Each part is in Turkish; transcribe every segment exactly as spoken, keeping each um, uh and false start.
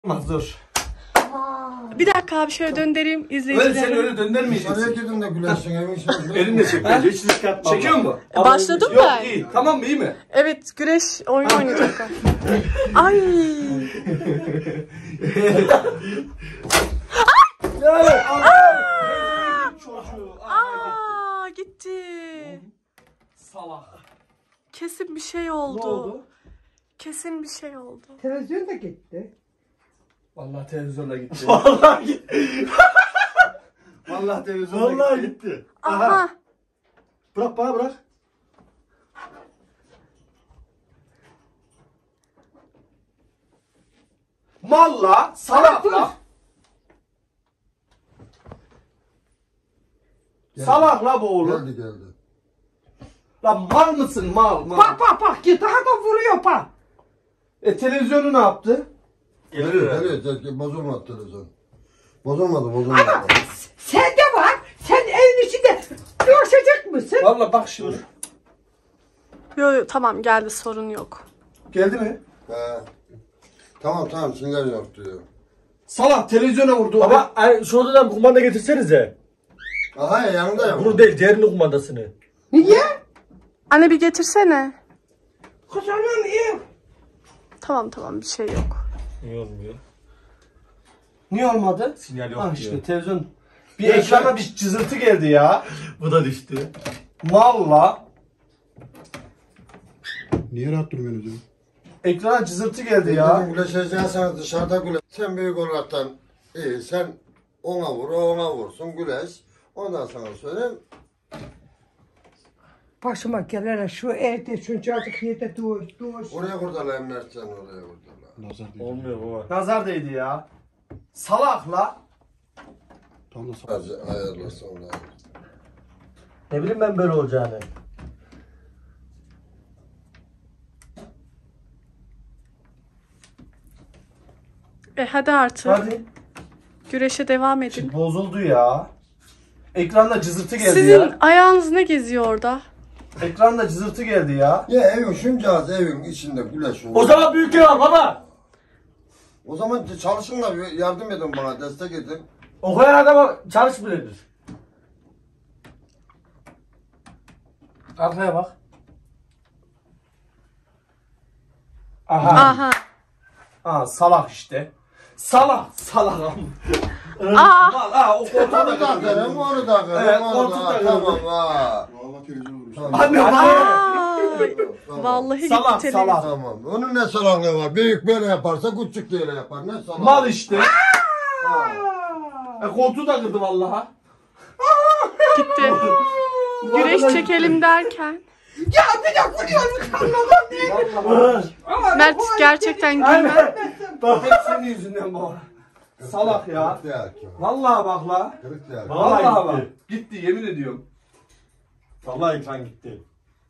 Olmaz dur. Bir dakika abi şöyle döndüreyim izleyicilerime. Öyle sen öyle döndürmeyeceksin. Oraya gidin de gülersin evin içine. Elinle çek bence hiç risk atma. Çekiyor mu? E, başladım Yok ben. iyi. Tamam mı iyi mi? Evet güreş oyun oynayacaklar. Ay. Evet. Aa gitti. Salak. Kesin bir şey oldu. Ne oldu? Kesin bir şey oldu. Televizyon da gitti. Vallahi televizyonda gitti. Vallahi gitti. Vallahi televizyonda Vallahi gitti. gitti. Aha. Bırak bana bırak. Malla, salakla. Salakla bu oğlum. Geldi geldi. Lan mal mısın mal mal. Bak bak bak git daha da vuruyor bak. E televizyonu ne yaptı? Geliyor geliyor. Bozulmadı televizyon. Bozulmadı bozulmadı. Ama sen de var. Sen evin içinde coşacak mısın? Valla bak şimdi. Yo, yo tamam geldi sorun yok. Geldi mi? He. Tamam tamam sinir yok diyor. Salak televizyona vurdu. Baba ay, şu odadan kumanda getirsenize. Aha ya yanında ya. Bunu değil diğerinin kumandasını. Niye? Anne bir getirsene. Kızanım iyi. Tamam tamam bir şey yok. Niye olmuyor? Niye olmadı? Sinyal yok Ha diyor. işte televizyon. Bir ekrana bir cızırtı geldi ya. Bu da düştü. Valla. Niye rahat durmuyorsun diyor. Ekrana cızırtı geldi Ya. ya. Güleşeceksen dışarıda güle. Sen büyük olaraktan iyi sen ona vur o ona vursun güleş. Ondan sonra söyleyeyim. Başıma gelene şu evde şuncacık yerde dur dur. Oraya kurtarla emniyetçen oraya kurtarla. Olmuyor baba. Nazar değdi ya. Salakla. Hadi ayarlasın oraya. Ne bileyim ben böyle olacağını. E hadi artık. Hadi. Güreşe devam edin. Şimdi bozuldu ya. Ekranda cızırtı geldi Sizin ya. ayağınız ne geziyor orada? Ekranda cızırtı geldi ya. Ya evin şuncağız evin içinde güleş olur. O zaman büyük ev al baba. O zaman çalışın da bir yardım edin bana destek edin. Okuyan adama çalışmıyordur. Arkaya bak. Aha. Aha. Aa salak işte. Salak. Salak. Aa. Mal ha o koltuğu da Onu da kırdı. kırım onu da kırım Evet, onu koltuk da da kırdı. tamam ha. Anne Aa. Tamam. Vallahi Salak, gitti salak. televizyon. Tamam. Onun ne salaklığı var? Büyük böyle yaparsa küçük de öyle yapar. Ne salak? Mal işte. Ha. E, koltuğu da kırdı vallahi. Gitti. Güreş çekelim derken. Ya bir de vuruyorum kanlamam diye. Mert gerçekten gülme. Bak hep senin yüzünden bu. Salak ya. Kırık değil ki. Vallahi bak la. Kırık değil. Vallahi, Vallahi bak. gitti. Gitti yemin ediyorum. Vallahi ekran gitti.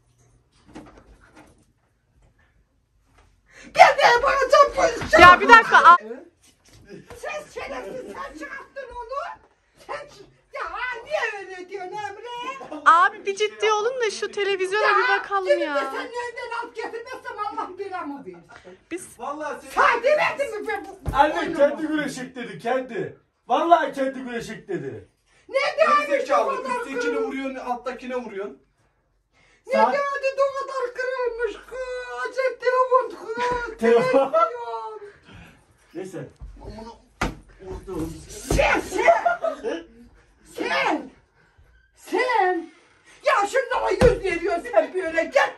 Gel gel bana çarpın. Ya bir dakika. a- Sen şerefsiz sen çıkarttın onu. Sen çı- ya niye öyle diyorsun Emre? Abi bir ciddi olun da şu televizyona bir bakalım Şimdi de ya. sen nereden alıp getirmezsem Allah belamı versin. Biz Vallahi sen... Sen demedin mi ben bu? Anne kendi güreşik dedi kendi. Vallahi kendi güreşik dedi. Ne Geri diyorsun zekalı. o kadar Üsttekine kırılmış? vuruyorsun, alttakine vuruyorsun. Ne Saat- diyorsun o kadar kırılmış kız? Acayip telefon kız. Telefon. Televizyon. Neyse. Sen sen. Sen. Sen. Ya şunlara yüz veriyorsun sen böyle gel.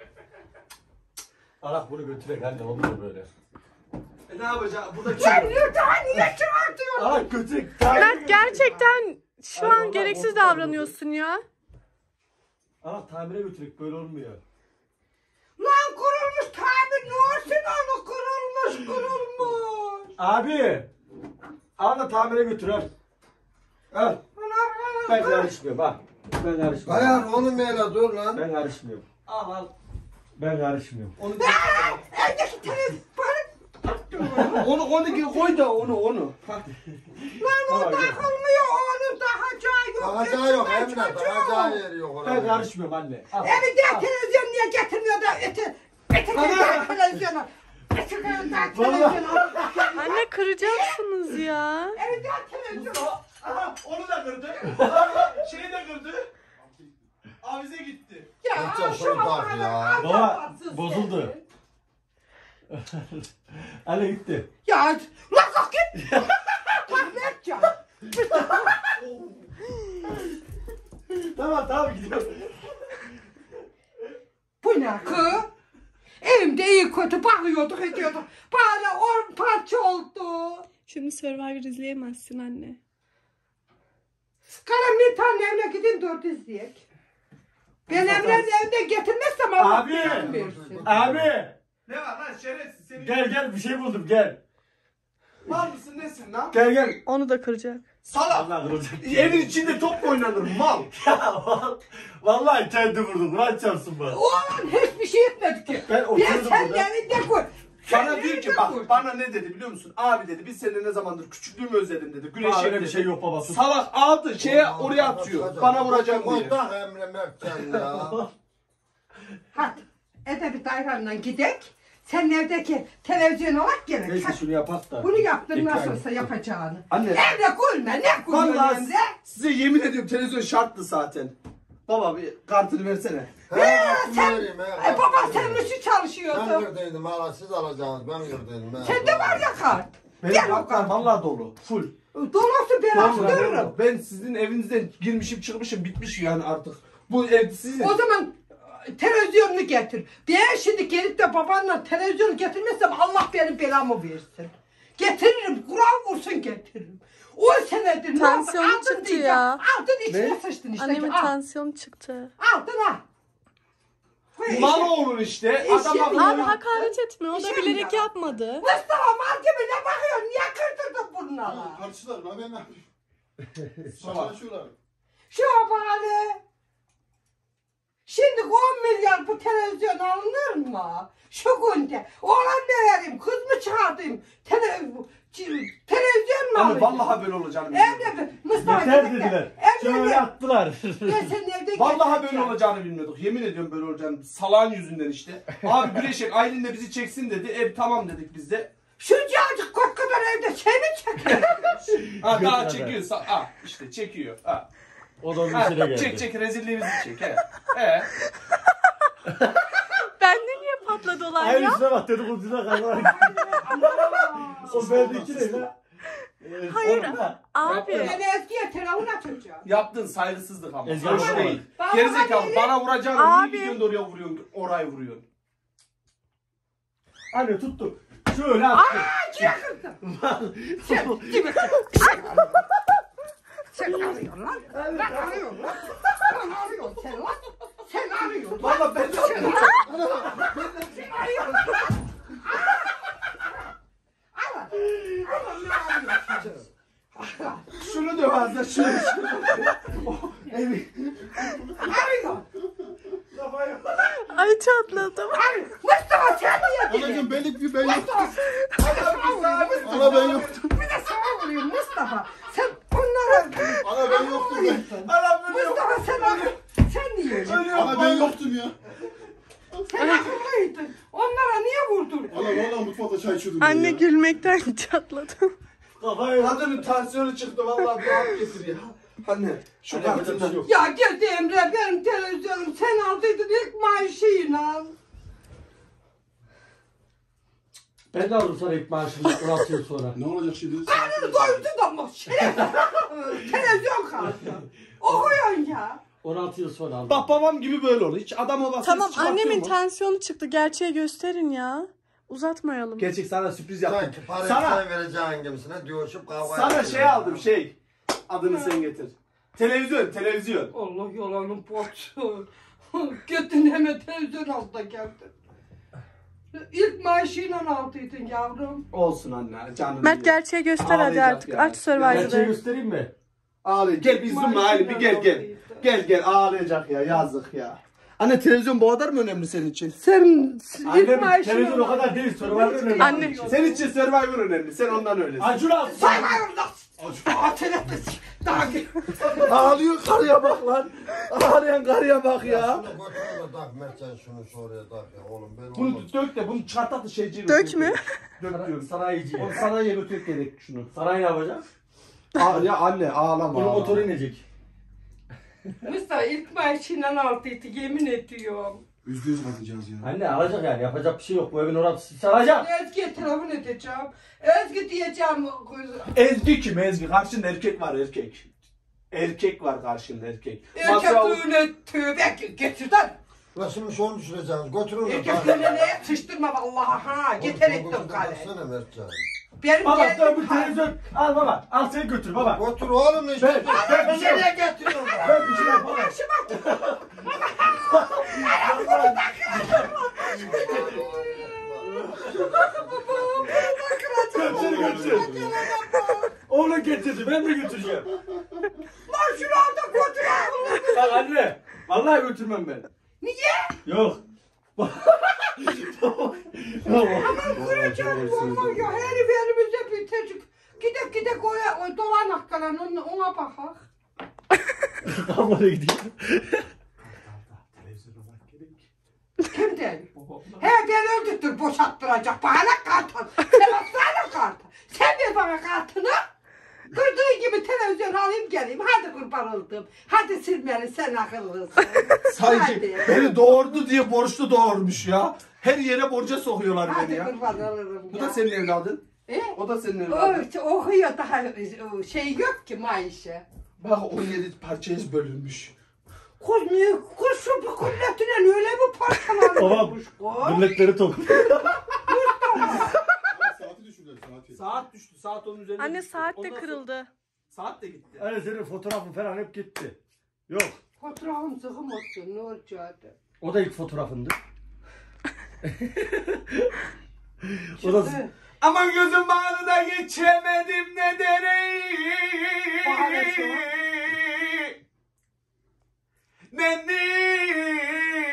Allah bunu götürek anne olmuyor böyle. E ne yapacağız? Burada Sen lütfen niye çıkartıyorsun? Allah götürek. Mert gerçekten şu an gereksiz davranıyorsun ya. Allah tamire götürek böyle olmuyor. Lan kurulmuş tabi ne olsun onu kurulmuş kurulmuş. Abi. Al da tamire götür al. Al. Ben karışmıyorum ha. Ben karışmıyorum. Ayar onu meyle dur lan. Ben karışmıyorum. Al al. Ben karışmıyorum. Onu Evdeki telefon. onu onu koy da onu onu. Lan o takılmıyor onu takacağı yok. Bakacağı yok Getirme Emre. çocuğu. Bakacağı yeri yok. Ben karışmıyorum anne. Al. Evi diğer televizyon niye getirmiyor da eti eti getir televizyonu. Anne kıracaksınız ya. Evde televizyon. Aha onu da kırdı. Şeyi de kırdı. Avize gitti. Ya Kaç şu yaşında an ya? Baba bozuldu. Ali gitti. Ya lan kalk git. Kalk ne yapacaksın? Tamam tamam gidiyorum. Bu ne kız? Evimde iyi kötü bakıyorduk ediyorduk. Bana on parça oldu. Şimdi Survivor izleyemezsin anne. Karam bir tane evine gideyim dört izleyek. Ben Emre'nin evine getirmezsem Allah Abi. belanı versin. Abi. Ne var lan şerefsiz seni. Gel gel bir şey buldum gel. Mal mısın nesin lan? Gel gel. Onu da kıracak. Salak. Allah kırılacak. Evin içinde top mu oynanır mal? Ya vallahi kendi vurdun. Lan çarpsın bana. Oğlan hiçbir şey etmedi ki. Ben Ben oturdum senin burada. evinde koy. Bana diyor ki bak bana ne dedi biliyor musun? Abi dedi biz seninle ne zamandır küçüklüğümü özledim dedi. Güneşe Aa, öyle dedi. bir şey yok babası. Salak aldı şeye oraya atıyor. Bana vuracağım diye. Kotak Emre Mertcan ya. Hadi edebi dayranla gidek. Senin evdeki televizyon olarak gerek. Neyse Hadi. şunu yapak da. Bunu yaptın Ekran. nasılsa yapacağını. Anne. Evde gülme ne gülüyorsun Vallahi evde? size yemin ediyorum televizyon şarttı zaten. Baba bir kartını versene. He sen- vereyim he. Ay baba senin için Ben çalışıyordu. kırdıydım hala siz alacaksınız ben kırdıydım. he. Sende var ya kart. Benim Gel o kartlar kart. vallahi dolu. Full. Dolusu ben açtırırım. Ben sizin evinizden girmişim çıkmışım bitmiş yani artık. Bu ev sizin. O zaman e, televizyonunu getir. Ben şimdi gelip de babanla televizyonu getirmezsem Allah benim belamı versin. Getiririm. Kur'an vursun getiririm. On senedir ne Tansiyonu yaptın? Aldın çıktı diyeceğim. ya. Aldın içine Ne? sıçtın işte. Annemin Al. tansiyonu çıktı. Aldın ha. Koy Mal işi- olur işte. İşi- Adam akıllı. Abi hakaret etme. O da İşim bilerek ya. yapmadı. Mustafa mal gibi ne bakıyorsun? Niye kırdırdın bunları? Karşılar lan ben ne yapayım? Salak. Çalışıyorlar. Şu habale. Şimdi on milyar bu televizyon alınır mı? Şu günde. Oğlan ne vereyim? Kız mı çıkartayım? Tele, ci- televizyon mu Hani alayım? vallahi böyle olacağını Evde bilmiyorduk. bir Mustafa Yeter dedik de, dediler. Evde Şöyle bir. attılar. Ben senin evde Vallahi böyle getireceğim. olacağını bilmiyorduk. Yemin ediyorum böyle olacağını. Salağın yüzünden işte. Abi Güneşek Aylin de bizi çeksin dedi. Ev tamam dedik biz de. Şuncacık kot kadar evde seni çeker. Ha daha Götür çekiyor. Sa- Ha işte çekiyor. Ha. O da onun Ha, içine geldi. çek çek rezilliğimizi çek. He. He. Bende niye patladı olay Hayır ya? üstüne bak dedikoducuna kalmadı. O bendeki ne lan? Ee, Hayır. onun da- Abi. Ben Ezgi'ye telefon açacağım. Yaptın saygısızlık ama. Ezgi Hoş Hanım. değil. Baba, Gerizekalı baba, bana vuracağını Abi. niye gidiyorsun da oraya vuruyorsun, oraya vuruyorsun. Anne tuttu. Şöyle attı. Kime kırdın? Sen kime kırdın? Sen arıyorsun lan. Lan arıyorsun lan. Lan arıyorsun sen lan. Sen arıyorsun lan. Valla ben Sen arıyorsun. Sen arıyorsun lan. Al. Al ne arıyorsun? şunu döv ağzına şunu. Arıyor. Ay çatladım. Arıyor. Mustafa sen niye Anacığım gidiyorsun? belli bir ben yok. Mustafa. Ana ben yoktum. Bir de sana vuruyor Mustafa. Sen onlara... Ana ben yoktum ben. Anam böyle yok. Mustafa sen arıyor. Sen niye? Ana ben yoktum ya. Sen akıllıydın. Onlara niye vurdun? Ana valla mutfakta çay içiyordum ben Anne ya. gülmekten çatladım. Kafayı Kadının tansiyonu çıktı vallahi bir hap getir ya. Anne şu Anne, böyle bir kartından. şey yok. Ya geldi Emre benim televizyonum sen aldıydın ilk maaşıyla. Ben de alırım sana ilk maaşımı on altı yıl sonra. Ne olacak şimdi? Karnını doyurdu da mı? Televizyon kartı. Okuyorsun ya. on altı yıl sonra aldım. Bak babam gibi böyle olur. Hiç adama bak. Tamam ses çıkartıyor annemin mu? tansiyonu çıktı. Gerçeği gösterin ya. Uzatmayalım. Gerçek sana sürpriz yaptım. Sanki parayı Sana sen vereceğin gibisine diyoruşup kavga sana yapıyorlar. şey aldım şey. Adını sen getir. Televizyon, televizyon. Allah yalanın borcu. Gittin hemen televizyon aldı da geldin. İlk maaşıyla aldıydın yavrum. Olsun anne canım. Mert benim. gerçeği göster hadi Ağlayacak artık. ya. Aç Gerçeği Survivor'ı. göstereyim mi? Ağlay. Gel biz zoomla Aylin bir gel gel. Gel gel ağlayacak ya yazık ya. Anne televizyon bu kadar mı önemli senin için? Sen ilk Annem maaşını televizyon o kadar değil. Survivor önemli. Anne. Senin için Survivor önemli. Sen ondan öylesin. Acun al. Ağlıyor karıya bak lan. Ağlayan karıya bak ya. Şunu götür de tak Mertcan şunu şuraya tak ya oğlum. Ben Bunu olmaz. dök de bunu çıkartat da şeyciye Dök götür. mü? Dök diyorum. Sanayici. Onu sanayiye götürüp gerek şunu. Saray ne yapacak? Aa, ya anne ağlama. Bunun ağlama. motoru inecek. Mustafa ilk maaşıyla altıydı yemin ediyorum. Yüzde yüz katacağız ya. Anne alacak yani. Yapacak bir şey yok. Bu evin orası çalacak. Ezgi'ye telefon edeceğim. Ezgi diyeceğim. Ezgi kim Ezgi? Karşında erkek var erkek. Erkek var karşında erkek. Erkek Masraf- öyle tövbe getirden. La şimdi şunu düşüreceğiz. Götürün de Erkek tak. öyle ne sıçtırma vallahi ha. Getir ettim kale. Baksana Mertcan. Benim Baba geldim dön bir televizyon. Al baba. Al seni götür baba. Götür oğlum Ben, işte. ben bir şey Nereye getiriyorsun? Ben bir şey yapamam. Seni götür. Oğlum getirdi. Ben de götüreceğim. Lan şunu al da götür oğlum. Bak anne. Vallahi götürmem ben. Niye? Yok. Kıracağım olmaz ya. Herif elimizde bitecek. Gidek gidek oya o dolanak kalan ona, ona bakak. Kamera gidiyor. Televizyona bak gerek. Kimden? Babamla. He ben öldürtür boşalttıracak. Bana kartın. Sen atsana kartı. Sen ver bana kartını. Kırdığın gibi televizyon alayım geleyim. Hadi kurban oldum. Hadi silmeli sen akıllısın. Sanki Hadi. beni doğurdu diye borçlu doğurmuş ya. Her yere borca sokuyorlar beni Hadi ya. kurban olurum Bu ya. da senin evladın. E? O da senin evladın. O, okuyor daha o şey yok ki maaşı. Bak on yedi parçaya bölünmüş. Kız ne? Kız şu bu kulletine öyle mi parçalanmış? Babam. Milletleri tok. Saati düşürdüler saati. Saat düştü. Saat onun üzerine Anne düştü. saat de Ondan sonra- kırıldı. Saat de gitti. Anne senin fotoğrafın falan hep gitti. Yok. Fotoğrafım sıkım olsun ne olacaktı? O da ilk fotoğrafındı. O da Çıktı. Aman gözüm bağını da geçemedim ne dereyi. Bahane şu. Nennim.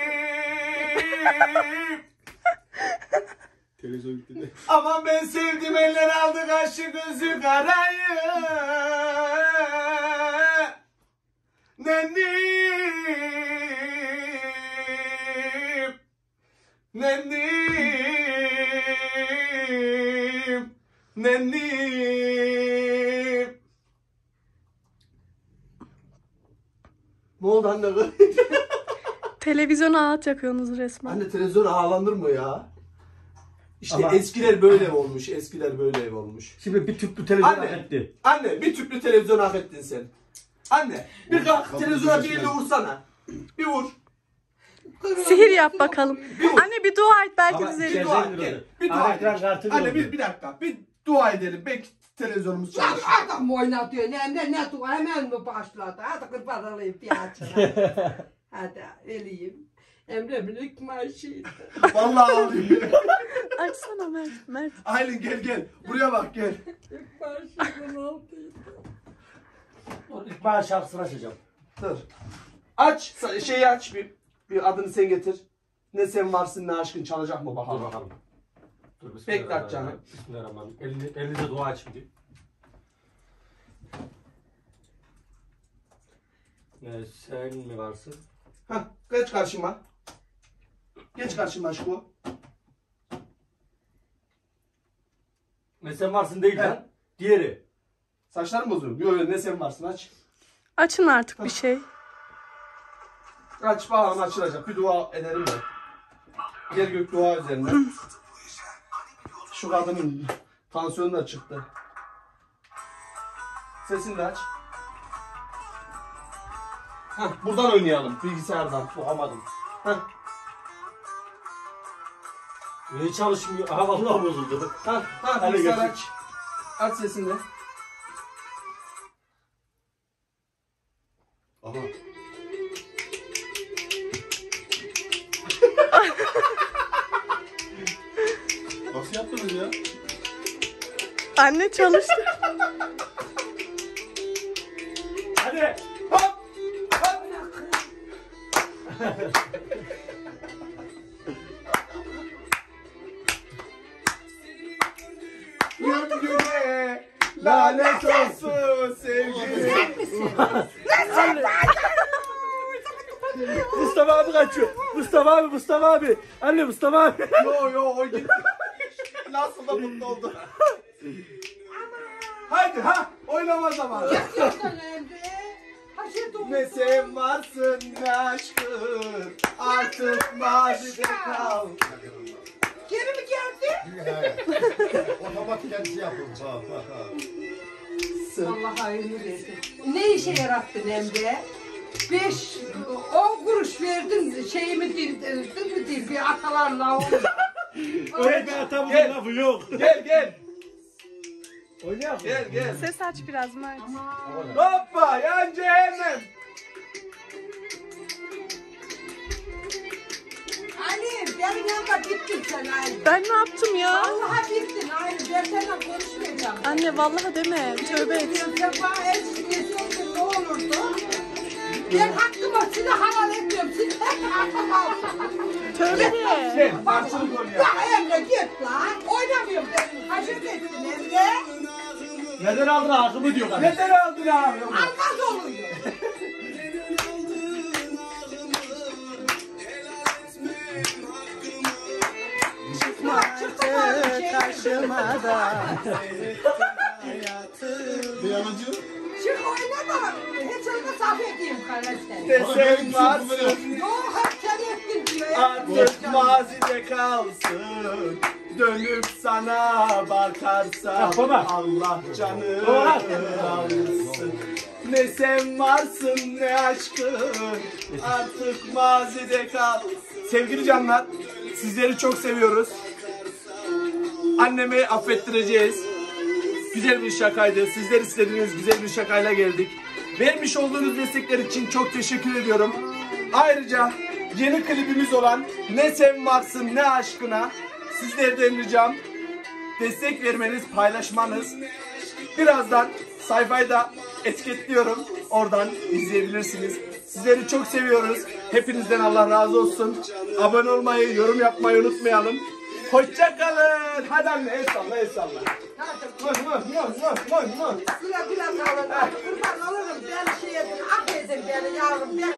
Televizyon gitti de. Aman ben sevdim eller aldı kaşı gözü karayı. Nennim. Nennim. Nennim. Ne oldu anne? Televizyona ağıt yakıyorsunuz resmen. Anne televizyon ağlanır mı ya? İşte Ama- eskiler böyle ev olmuş. Eskiler böyle ev olmuş. şimdi bir tüplü televizyon hak Anne, etti. anne bir tüplü televizyon hak ettin sen. Anne bir kalk Kabul televizyona bir edeceğiz. elle vursana. Bir vur. Sihir yap bakalım. Anne bir dua et belki Ama düzelir. Bir şey- dua Şeyden et. Gel. kırıldı. Bir dua Aa, ekran et. kartı Anne kırıldı. bir, bir dakika. Bir dua edelim. Belki televizyonumuz Lan çalışır. adam oynatıyor. Ne ne ne dua hemen mi başladı? Hadi kurban olayım bir açına. Hadi eleyim. Emre'min ilk maaşıydı. Vallahi ağlayayım. Açsana Mert. Mert. Aylin gel gel. Buraya bak gel. İlk maaşıydı altıydı. Ben şarkısını açacağım. Dur. Aç. sa- Şeyi aç bir. Bir adını sen getir. Ne sen varsın ne aşkın çalacak mı Dur bakalım. bakalım. Dur, Bekle aç canım. Bismillahirrahmanirrahim. Elini, elinize dua aç şimdi. Ne sen mi varsın? Hah, geç karşıma. Geç karşıma aşkım. Ne sen varsın değil He. lan. Diğeri. Saçlarım bozulur. Yok yok ne sen varsın aç. Açın artık bir şey. Aç bakalım açılacak. Bir dua edelim de. Gel gök dua üzerine. Şu kadının tansiyonu da çıktı. Sesini de aç. Hah, buradan oynayalım bilgisayardan. Sokamadım. Hah, Niye çalışmıyor? Aha vallahi bozuldu. hah, hah, Hadi bilgisayar getir. aç. Aç sesini de. Aha. Nasıl yaptınız ya? Anne çalıştı. Hadi. Hop! Hop! Gönlüne lanet olsun sevgilim. Sen misin? Mustafa abi kaçıyor. Mustafa abi, Mustafa abi. Anne Mustafa abi. Yo yo o gitti. Nasıl da mutlu oldu. Haydi ha oynama zamanı. Yapıyorsun Emre. Haşet olsun. Ne sen varsın ne aşkın artık mazide kal. Geri mi geldi? He. Otomatik kendisi yapıyor. Ha, ha, ha. Allah hayırlı versin. Ne işe yarattın Emre? Beş, on kuruş verdin şeyimi dindirdin mi değil bir atalarla oldu. Öyle bir atamın Gel. lafı yok. Gel gel Oynayalım. gel gel. Ses aç biraz Mert. Hoppa yan cehennem. Ali benim yanımda bittin sen Ali. Ben ne yaptım ya? Vallahi bittin Ali. Ben seninle konuşmayacağım. Anne vallahi deme. Tövbe et. Sen bana el çizmeseydin ne olurdu? Ben hakkımı size halal etmiyorum. Siz hep hakkımı alın. Tövbe de. Gel karşılık oynuyor. Ya Emre git lan. Oynamıyorum dedim. Haşet ettin Emre. Neden aldın hakkımı diyor kadın. Neden aldın abi? Almaz oluyor. Çıkma, çıkma şey. Karşıma da. Bir yalancı. Çık oynama. Hiç öyle saf edeyim kardeşler. Ne Bana sen benim için varsın böyle- Yok hep sen ettin diyor. artık mazide kalsın. Dönüp sana bakarsam Ya baba. Allah canı Doğru. alsın. Ne sen varsın ne aşkın artık mazide kal. Sevgili canlar sizleri çok seviyoruz. Annemi affettireceğiz. Güzel bir şakaydı. Sizler istediğiniz güzel bir şakayla geldik. Vermiş olduğunuz destekler için çok teşekkür ediyorum. Ayrıca yeni klibimiz olan Ne Sen Varsın Ne Aşkına sizlerden ricam destek vermeniz, paylaşmanız. Birazdan sayfayı da etiketliyorum. Oradan izleyebilirsiniz. Sizleri çok seviyoruz. Hepinizden Allah razı olsun. Abone olmayı, yorum yapmayı unutmayalım. Hoşça kalın. Hadi anne el salla, el salla. Mıh mıh mıh mıh mıh mıh. Güle güle kalın. Kurban olurum. Ben şey edin. Affedin beni yavrum. Ben